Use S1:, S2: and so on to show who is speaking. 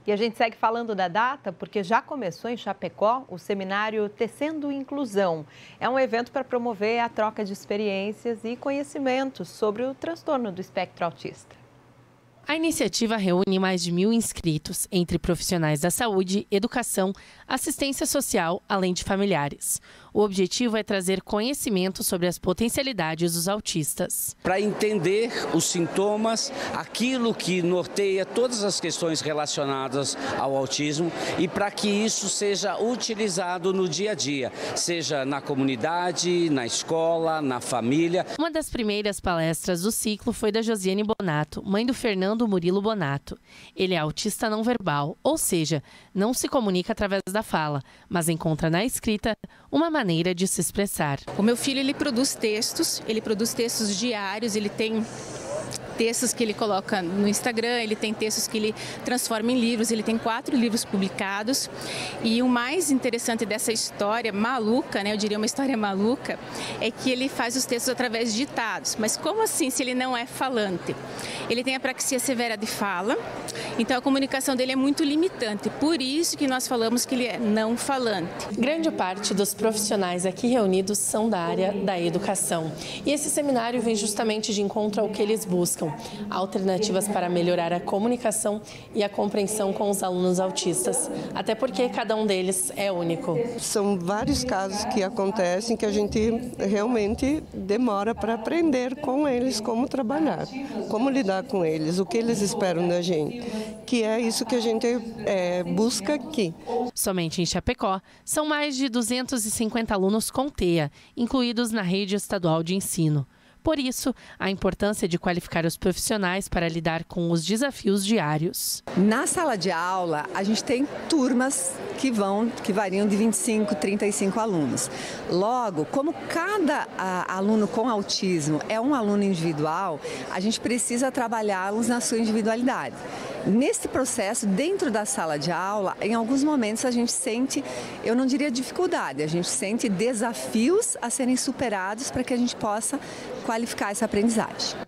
S1: E a gente segue falando da data porque já começou em Chapecó o seminário Tecendo Inclusão. É um evento para promover a troca de experiências e conhecimentos sobre o transtorno do espectro autista.
S2: A iniciativa reúne mais de 1.000 inscritos, entre profissionais da saúde, educação, assistência social, além de familiares. O objetivo é trazer conhecimento sobre as potencialidades dos autistas.
S3: Para entender os sintomas, aquilo que norteia todas as questões relacionadas ao autismo e para que isso seja utilizado no dia a dia, seja na comunidade, na escola, na família.
S2: Uma das primeiras palestras do ciclo foi da Josiane Bonato, mãe do Fernando Murilo Bonato. Ele é autista não verbal, ou seja, não se comunica através da fala, mas encontra na escrita uma maneira de se expressar.
S4: O meu filho, ele produz textos diários, ele tem textos que ele coloca no Instagram, ele tem textos que ele transforma em livros, ele tem 4 livros publicados. E o mais interessante dessa história maluca, eu diria uma história maluca, é que ele faz os textos através de ditados. Mas como assim, se ele não é falante? Ele tem apraxia severa de fala, então a comunicação dele é muito limitante. Por isso que nós falamos que ele é não falante.
S2: Grande parte dos profissionais aqui reunidos são da área da educação. E esse seminário vem justamente de encontro ao que eles buscam. Alternativas para melhorar a comunicação e a compreensão com os alunos autistas, até porque cada um deles é único.
S5: São vários casos que acontecem que a gente realmente demora para aprender com eles como trabalhar, como lidar com eles, o que eles esperam da gente, que é isso que a gente busca aqui.
S2: Somente em Chapecó, são mais de 250 alunos com TEA, incluídos na rede estadual de ensino. Por isso, a importância de qualificar os profissionais para lidar com os desafios diários.
S6: Na sala de aula, a gente tem turmas que variam de 25, 35 alunos. Logo, como cada aluno com autismo é um aluno individual, a gente precisa trabalhá-los na sua individualidade. Nesse processo, dentro da sala de aula, em alguns momentos a gente sente, eu não diria dificuldade, a gente sente desafios a serem superados para que a gente possa qualificar essa aprendizagem.